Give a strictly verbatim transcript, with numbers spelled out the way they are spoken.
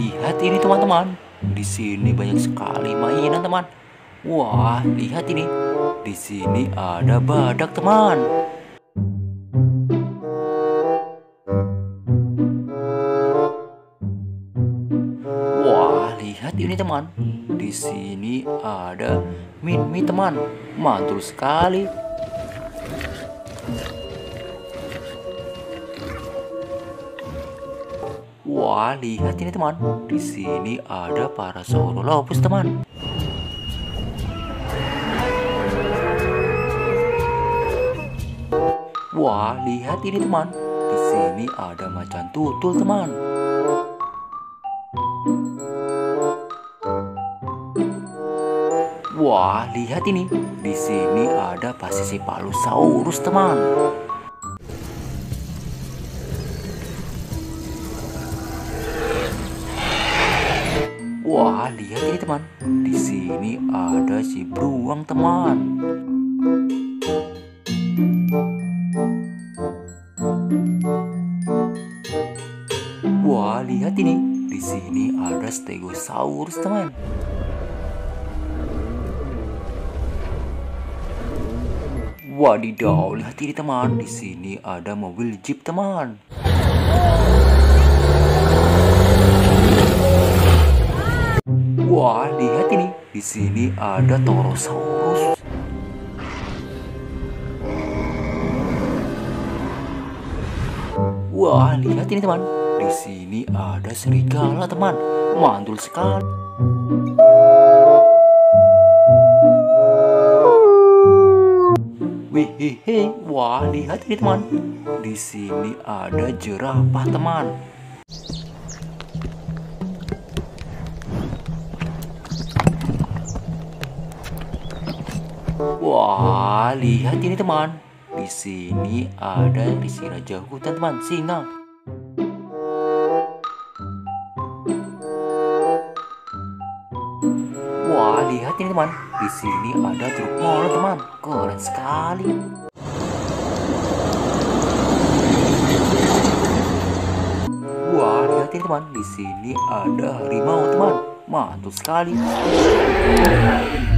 Lihat ini teman-teman. Di sini banyak sekali mainan teman. Wah, lihat ini. Di sini ada badak teman. Wah, lihat ini teman. Di sini ada Min-Min teman. Mantul sekali. Wah, lihat ini teman. Di sini ada Parasaurolophus teman. Wah, lihat ini teman. Di sini ada macan tutul teman. Wah, lihat ini. Di sini ada Passisipalosaurus teman. Wah, lihat ini teman. Di sini ada si beruang teman. Wah, lihat ini. Di sini ada Stegosaurus teman. Wadidaw, lihat ini teman. Di sini ada mobil jeep teman. Wah, lihat ini. Di sini ada Torosaurus. Wah, lihat ini teman. Di sini ada serigala teman. Mantul sekali. Wihihi, wah lihat ini teman. Di sini ada jerapah teman. Wah, lihat ini teman. Di sini ada risi raja hutan teman, singa. Wah, lihat ini teman. Di sini ada truk molen teman. Keren sekali. Wah, lihat ini teman. Di sini ada harimau teman. Mantul sekali.